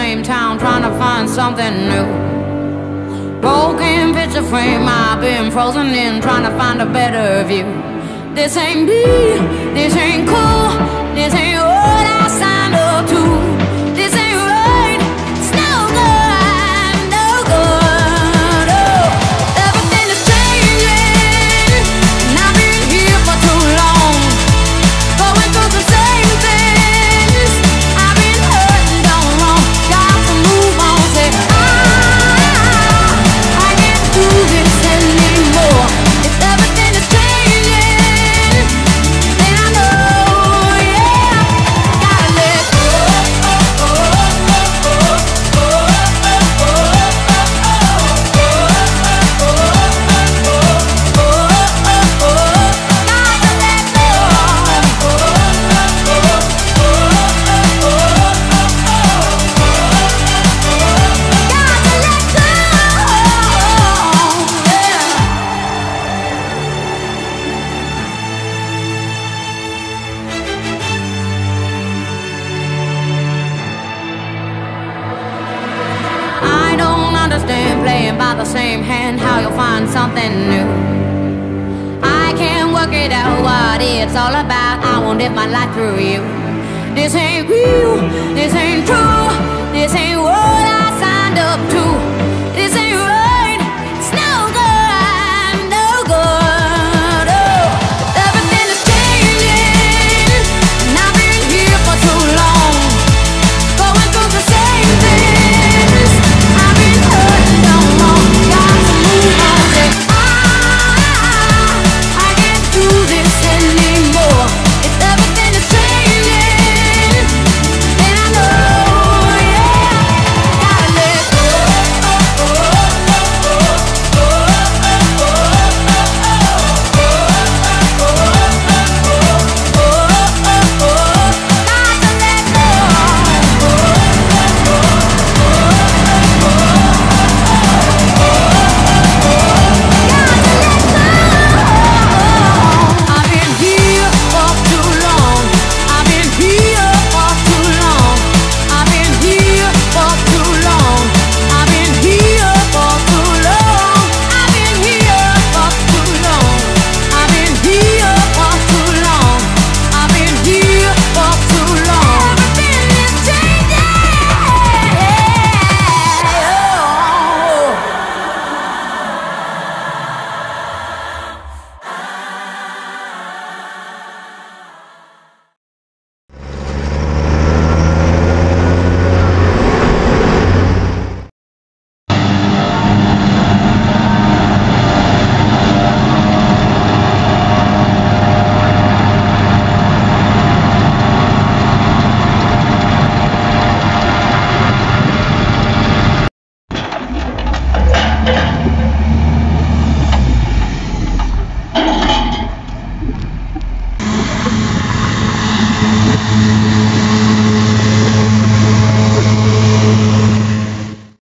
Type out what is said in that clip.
same town, trying to find something new. Broken picture frame, I've been frozen in, trying to find a better view. This ain't me, this ain't cool, this ain't what I signed up to. This ain't right, it's no good, no good. Oh, everything is changing, and I've been here for too long, going through the same things. I've been hurt and done wrong, got to move on. Say I can't do this anymore. If everything is changing, then I know, yeah, gotta let go. I don't understand playing by the same hand, how you'll find something new. I can't work it out what it's all about. I won't live my life through you. This ain't real, this ain't true, this ain't what I signed up to.